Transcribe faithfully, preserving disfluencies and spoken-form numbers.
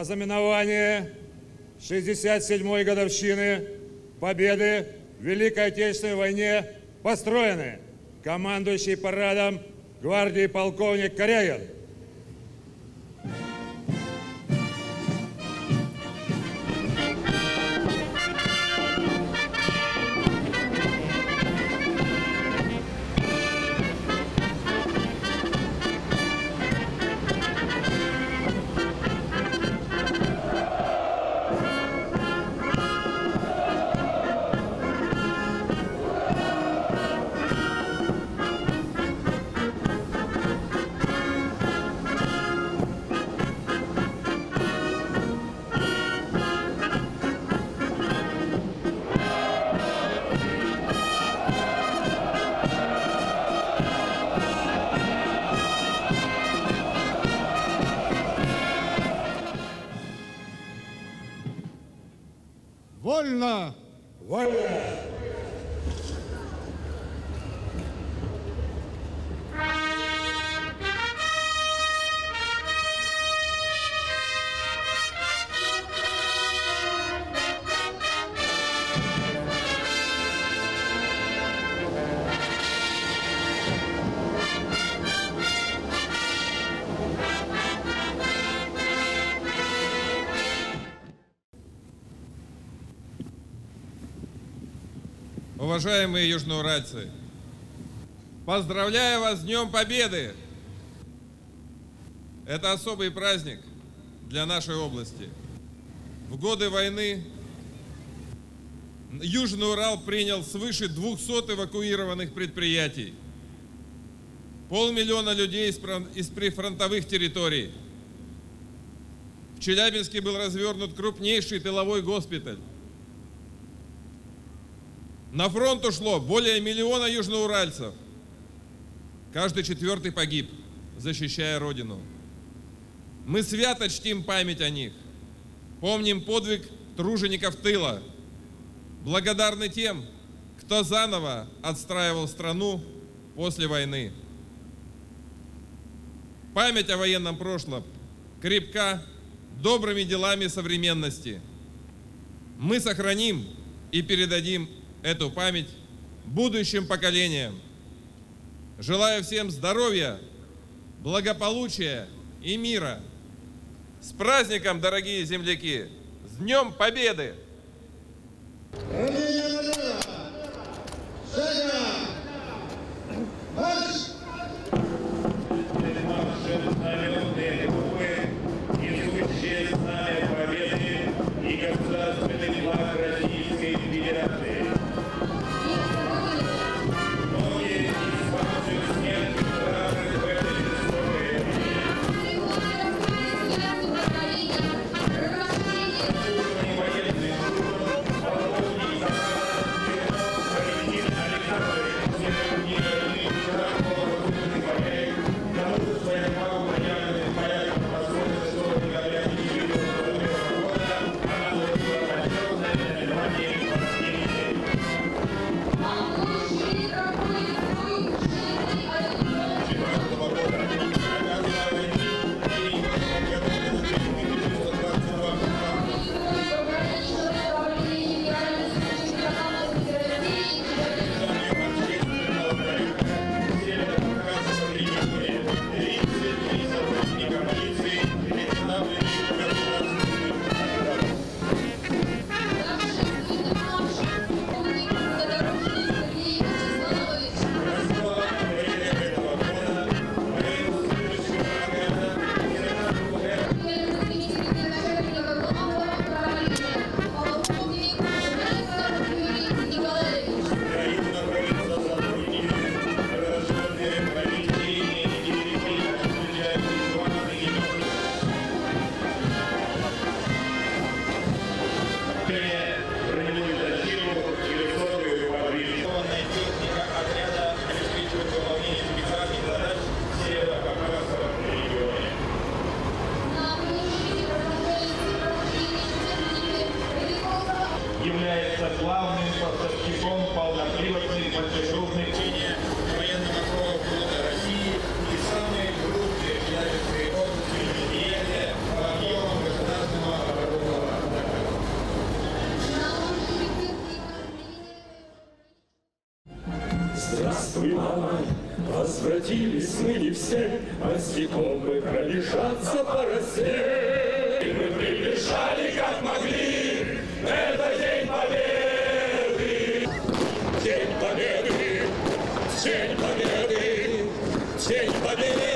в ознаменование шестьдесят седьмой годовщины Победы в Великой Отечественной войне построены командующий парадом гвардии полковник Корягин. Вольно! Вольно! Уважаемые южноуральцы, поздравляю вас с Днем Победы! Это особый праздник для нашей области. В годы войны Южный Урал принял свыше двухсот эвакуированных предприятий, полмиллиона людей из прифронтовых территорий. В Челябинске был развернут крупнейший тыловой госпиталь. На фронт ушло более миллиона южноуральцев. Каждый четвертый погиб, защищая Родину. Мы свято чтим память о них. Помним подвиг тружеников тыла. Благодарны тем, кто заново отстраивал страну после войны. Память о военном прошлом крепка добрыми делами современности. Мы сохраним и передадим эту память будущим поколениям. Желаю всем здоровья, благополучия и мира. С праздником, дорогие земляки! С Днем Победы! Вставай, возвратились мы не все, босиком мы пробежаться по росе. И мы прибежали как могли, это День Победы! День Победы! День Победы! День Победы!